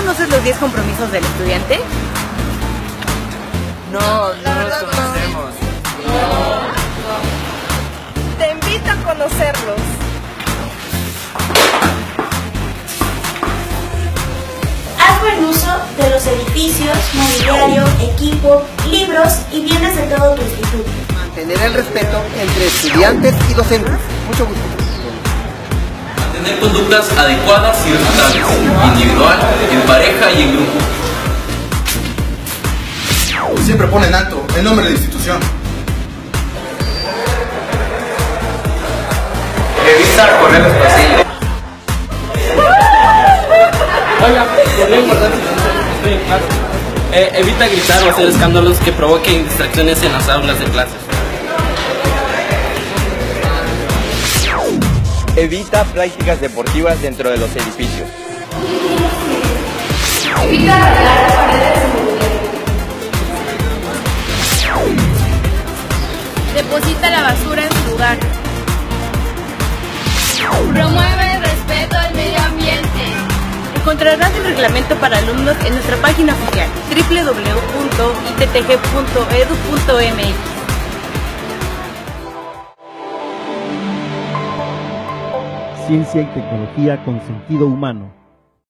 conoces los 10 compromisos del estudiante? No los conocemos. Te invito a conocerlos. Haz buen uso de los edificios, mobiliario, equipo, libros y bienes de todo tu instituto. Mantener el respeto entre estudiantes y docentes. Mucho gusto. Mantener conductas adecuadas y respetables, individual, en pareja y en grupo. Siempre pone en alto el nombre de la institución. Revisa correr los pasillos. Oiga, lo importante estoy en clase. Evita gritar o hacer escándalos que provoquen distracciones en las aulas de clases. Evita prácticas deportivas dentro de los edificios. Evita rayar las paredes en movimiento. Deposita la basura en su lugar. Promueve el respeto al medio ambiente. Encontrarás el reglamento para alumnos en nuestra página oficial www.ittg.edu.mx. Ciencia y tecnología con sentido humano.